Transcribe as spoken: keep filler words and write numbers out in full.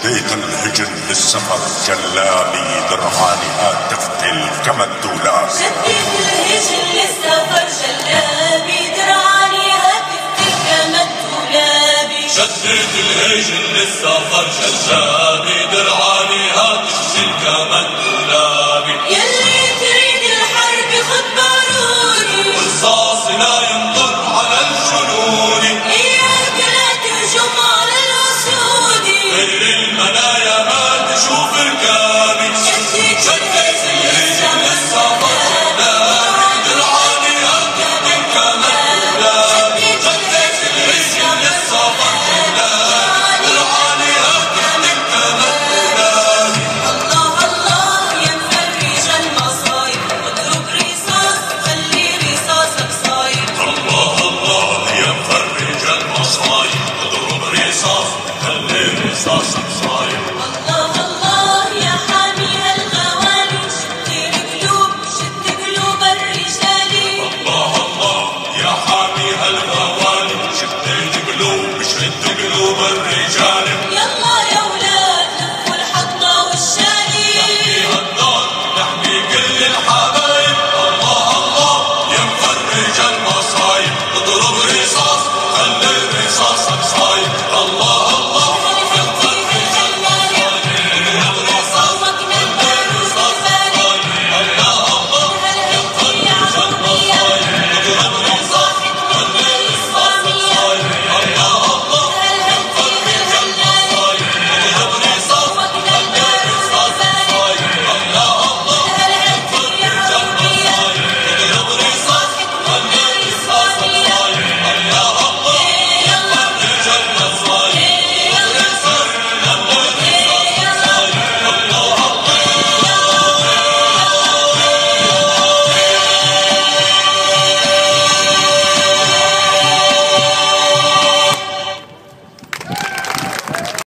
شديت الهجن للسفر جلابي درعاني هاتفت الكمى الدولاب. شديت الهجن للسفر جلابي درعاني هاتفت الكمى الدولاب. شديت الهجن للسفر جلابي درعاني هاتفت الكمى الدولاب. يلي تريد الحرب خد بارودي والرصاص لا ينطر على الجنود. إياك لا تهجم على الأسود غير المنايا ما تشوف ركابي. شديت الهجن للسفر جلابي درعاني هاتفت الكمى الدولاب. شديت الهجن للسفر جلابي درعاني هاتفت الكمى الدولاب. الله الله يا مفرج المصايب اضرب رصاص خلي رصاصك صايب. الله الله يا مفرج المصايب اضرب رصاص خلي رصاصك صايب.